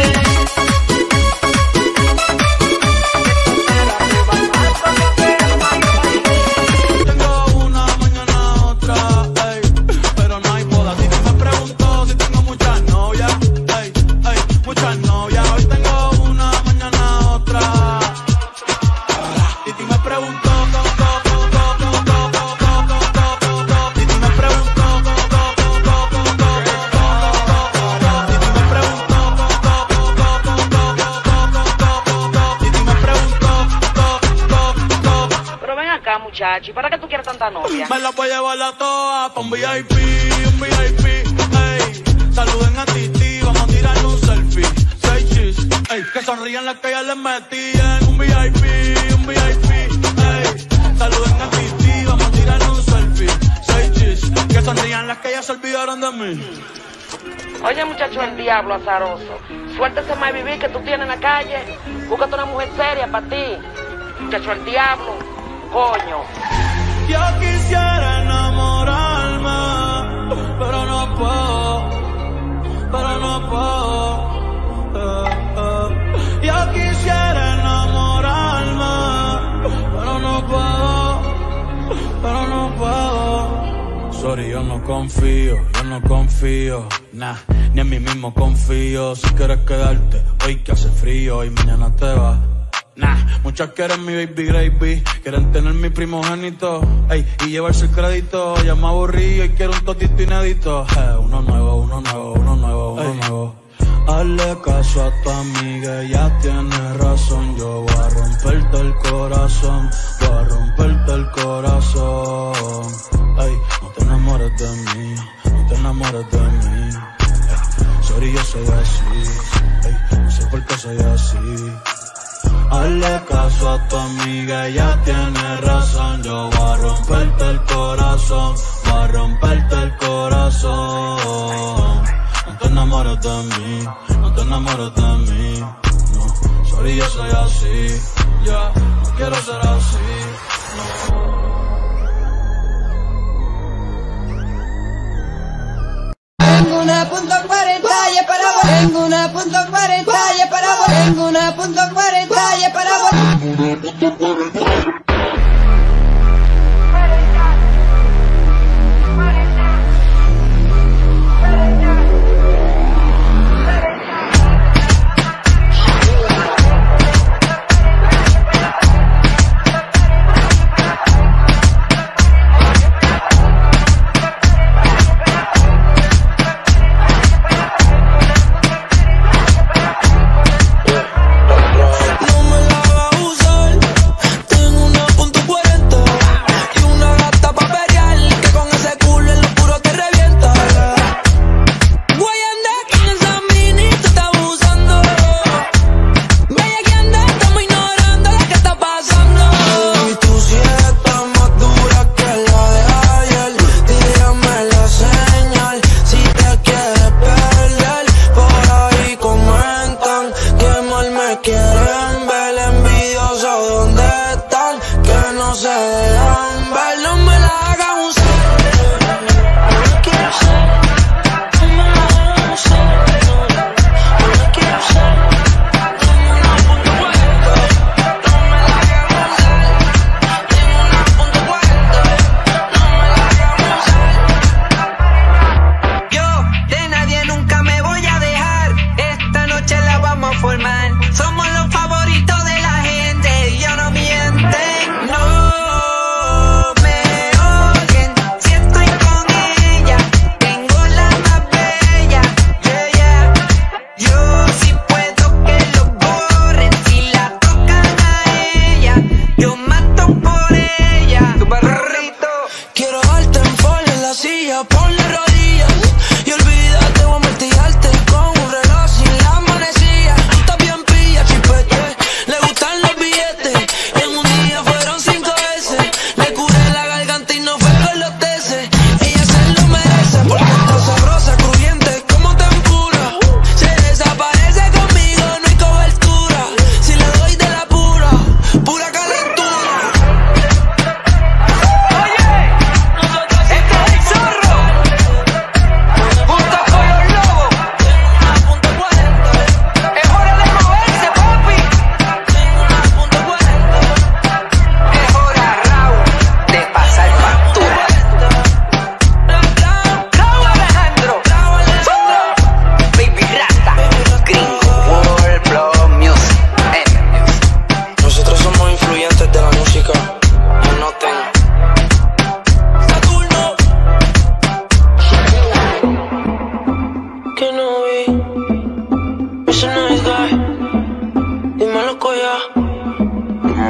muchacho, ¿para qué tú quieres tanta novia? Me la voy a llevar a todas pa' un V I P, un V I P, ey. Saluden a Titi, vamos a tirarle un selfie. Seis chis, ey. Que sonrían las que ya les metí en un V I P, un V I P, ey. Saluden a Titi, vamos a tirarle un selfie. Seis chis, que sonrían las que ya se olvidaron de mí. Oye, muchacho, el diablo azaroso. Suéltese más vivir que tú tienes en la calle. Búscate una mujer seria para ti. Muchacho, el diablo. Coño. Yo quisiera enamorarme, pero no puedo, pero no puedo. Eh, eh. Yo quisiera enamorarme, pero no puedo, pero no puedo. Sorry, yo no confío, yo no confío, nah, ni en mí mismo confío. Si quieres quedarte, hoy que hace frío y mañana te vas. Nah, muchas quieren mi baby gravy, quieren tener mi primogénito, ey, y llevarse el crédito. Ya me aburrí y quiero un totito inédito. Eh, uno nuevo, uno nuevo, uno nuevo, uno ey. nuevo. Hazle caso a tu amiga, ella tiene razón. Yo voy a romperte el corazón, voy a romperte el corazón. Ey, no te enamores de mí, no te enamores de mí. Ey, sorry, yo soy así, ey, no sé por qué soy así. Hazle caso a tu amiga, ella tiene razón. Yo voy a romperte el corazón, voy a romperte el corazón. No te enamores de mí, no te enamores de mí. No, sorry, yo soy así, ya, yeah, no quiero ser así, no. Tengo una punto cuarenta y es para vos. Tengo una punto cuarenta y es para vos. Tengo una punto cuarenta y es para vos.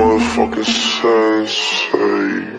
motherfucking sensei.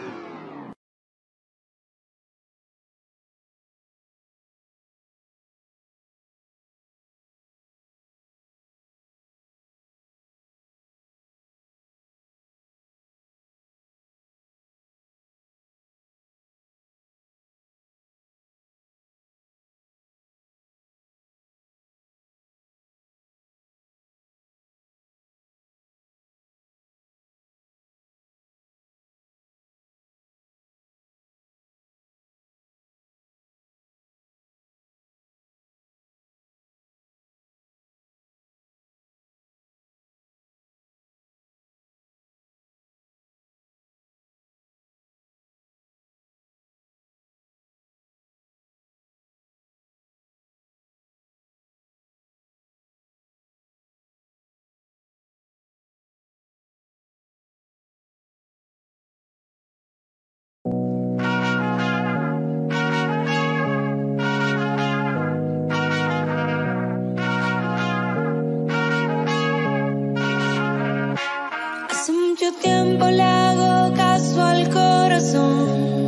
Hace mucho tiempo le hago caso al corazón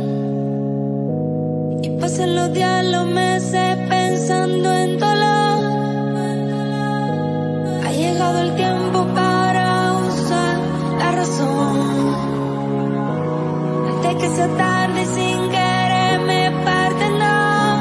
y pasan los días, los meses pensando en dolor. Ha llegado el tiempo para usar la razón antes que sea tarde y sin querer me parte, no.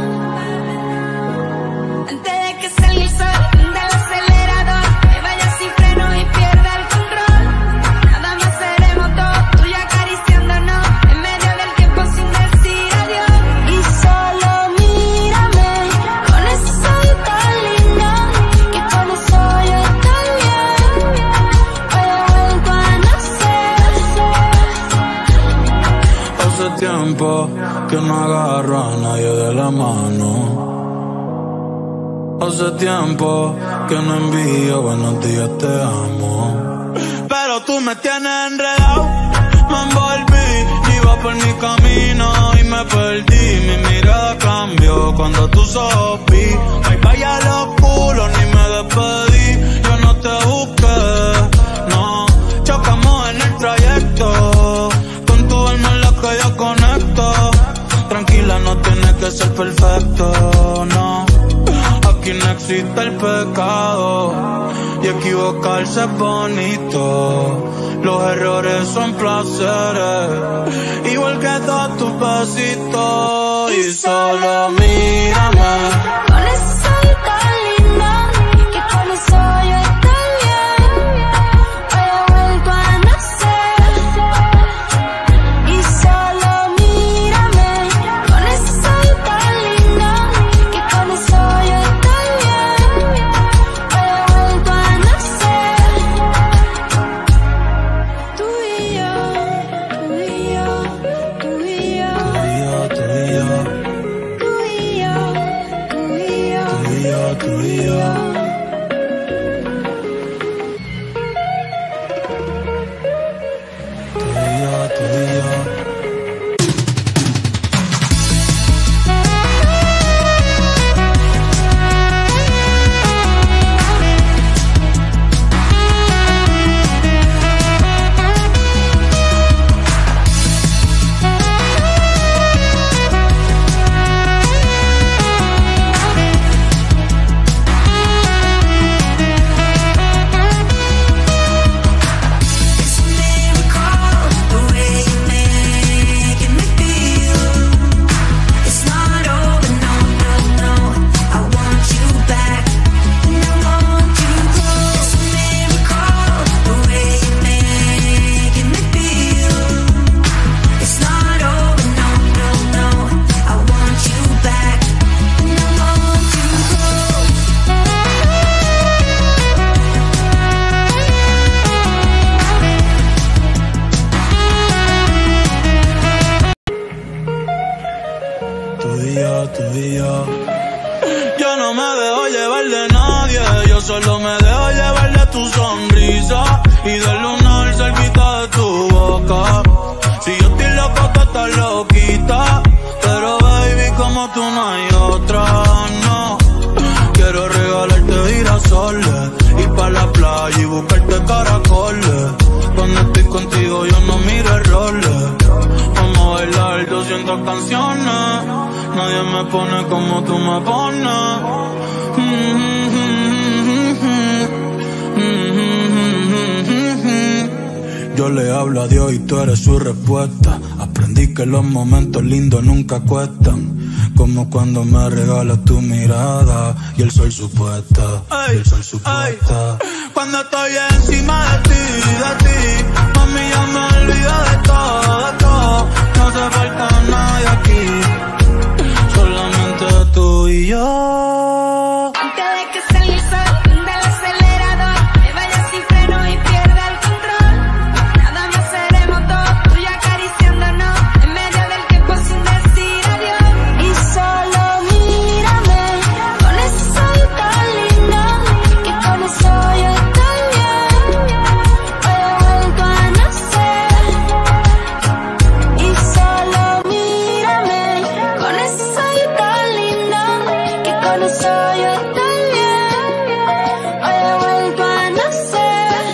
Antes de que salga el sol del acelerador, me vaya sin freno y pierda el control. Nada más seremos dos, tú y acariciándonos en medio del tiempo sin decir adiós. Y solo mírame con ese sol tan lindo, que con eso yo estoy bien. Hoy he vuelto a nacer. Hace tiempo que no agarro a nadie de la mano. Hace tiempo que no envío buenos días, te amo. Pero tú me tienes enredado, me envolví, iba por mi camino y me perdí. Mi mirada cambió cuando tú sopí. Ay, vaya los culos, ni me despedí. Yo no te busqué, no. Chocamos en el trayecto, con tu alma es la que yo conecto. Tranquila, no tienes que ser perfecto, no. Aquí no existe el pecado y equivocarse es bonito. Los errores son placeres, igual que todos tus besitos. Y solo mírame con ese sol tan lindo, que con eso yo estoy bien. Hoy he vuelto a nacer. Y solo mírame con ese sol tan lindo, que con eso yo estoy bien. Hoy he vuelto a nacer. Tú y yo, tú y yo, tú y yo, tú y yo, tú y yo, tú y yo, tú y yo, tú y yo. Tú y yo, tú y yo. It's a miracle, the way you made contigo yo no miro errores. Vamos a bailar doscientas canciones. Nadie me pone como tú me pones. Yo le hablo a Dios y tú eres su respuesta. Aprendí que los momentos lindos nunca cuestan, como cuando me regalas tu mirada y el sol supuesta, y el sol supuesta. Cuando estoy encima de ti, de ti, mami, ya me olvido de todo, de todo. No hace falta nadie aquí, solamente tú y yo. Antes de que salga el sol del acelerador, me vaya sin freno y pierda el control. Nada más seremos dos, tú y acariciándonos en medio del tiempo sin decir adiós. Y solo mírame con ese ojos tan lindo, que con eso yo estoy bien. Hoy he vuelto a nacer. Y solo mírame con ese ojos tan lindo, que con eso yo estoy bien. Hoy he vuelto a nacer.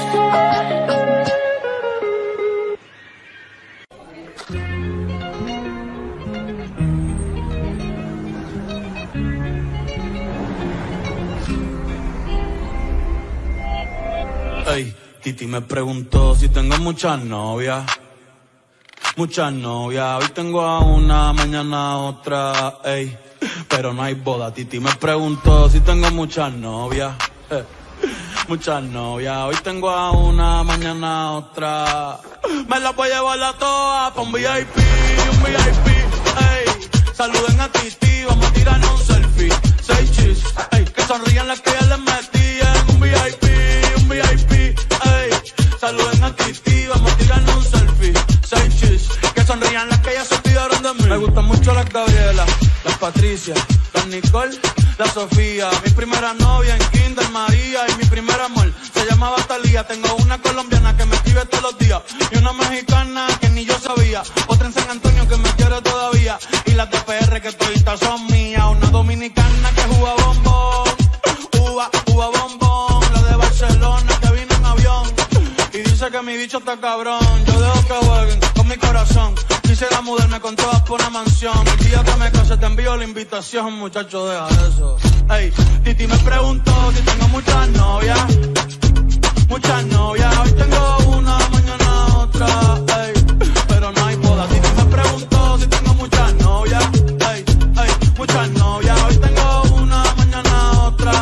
Ey, Titi me preguntó si tengo muchas novias. Muchas novias, hoy tengo a una, mañana a otra, ey. Pero no hay boda. Titi me preguntó si tengo muchas novias. eh. Muchas novias, hoy tengo a una, mañana a otra. Me la voy a llevar a todas pa' un V I P, un V I P, ey. Saluden a Titi, vamos a tirarnos un selfie. Seis chis, ey, que sonrían las que ya les metí en un V I P, un V I P, ey. Saluden a Titi, vamos a tirarnos un selfie. Seis chis, que sonrían las que ya se olvidaron de mí. Me gustan mucho las Gabriela, las Patricia, las Nicole, la Sofía. Mi primera novia en Kinder María y mi primer amor se llamaba Talía. Tengo una colombiana que me escribe todos los días y una mexicana que ni yo sabía. Otra en San Antonio que me quiere todavía y las de P R que toditas son mías. Una dominicana que juega bombón, uva, uva bombón. La de Barcelona que vino en avión y dice que mi bicho está cabrón. Yo dejo que jueguen con mi corazón. Quisiera mudarme con todas por una mansión. El día que me case te envío la invitación, muchacho, deja eso. Ey, Titi me preguntó si tengo muchas novias. Muchas novias, hoy tengo una, mañana otra, ey. Pero no hay boda. Titi me preguntó si tengo muchas novias. Ey, ey, muchas novias, hoy tengo una, mañana otra.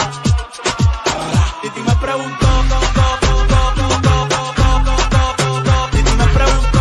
Titi me preguntó, Titi me preguntó.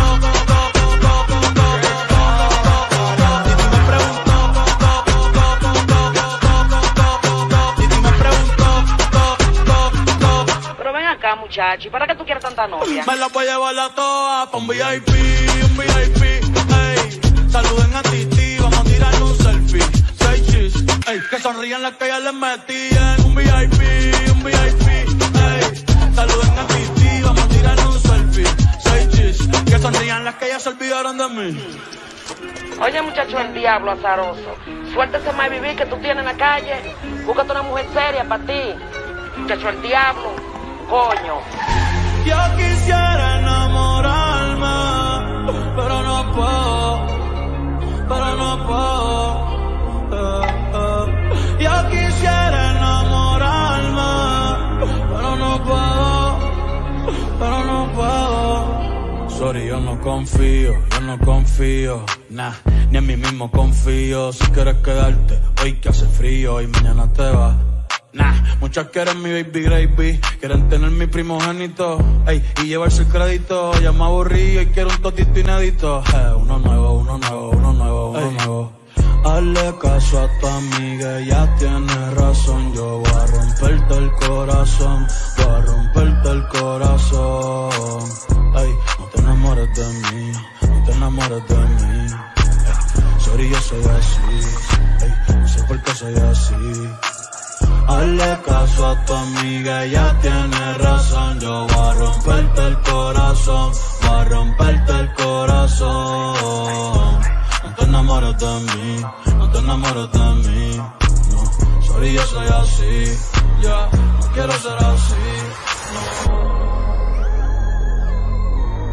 Muchacho, ¿y para qué tú quieres tanta novia? Me la voy a llevar a todas pa' un V I P, un V I P, ey. Saluden a Titi, vamos a tirarnos un selfie. Seis chis, ey. Que sonrían las que ya les metí en un V I P, un V I P, ey. Saluden a Titi, vamos a tirarnos un selfie. Seis chis, que sonrían las que ya se olvidaron de mí. Oye, muchacho, el diablo azaroso. Suerte ese mal vivir que tú tienes en la calle. Búscate una mujer seria para ti. Muchacho, el diablo. Coño. Yo quisiera enamorarme, pero no puedo, pero no puedo. Eh, eh. Yo quisiera enamorarme, pero no puedo, pero no puedo. Sorry, yo no confío, yo no confío, nah, ni en mí mismo confío. Si quieres quedarte, hoy que hace frío y mañana te vas. Nah, muchas quieren mi baby gravy, quieren tener mi primogénito, ey, y llevarse el crédito. Ya me aburrí y quiero un totito inédito. Eh, uno nuevo, uno nuevo, uno nuevo, uno ey. nuevo. Hazle caso a tu amiga, ella tiene razón. Yo voy a romperte el corazón, voy a romperte el corazón. Ey, no te enamores de mí, no te enamores de mí. Ey, sorry, yo soy así, ey, no sé por qué soy así. Hazle caso a tu amiga, ella tiene razón. Yo voy a romperte el corazón, voy a romperte el corazón. No te enamores de mí, no te enamores de mí. No, sorry, yo soy así, ya, no quiero ser así, no.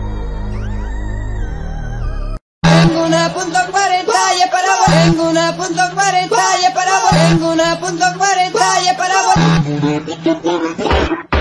una punto cuarenta y es para vos. Tengo una punto cuarenta y es para vos. Tengo una punto cuarenta y es para vos.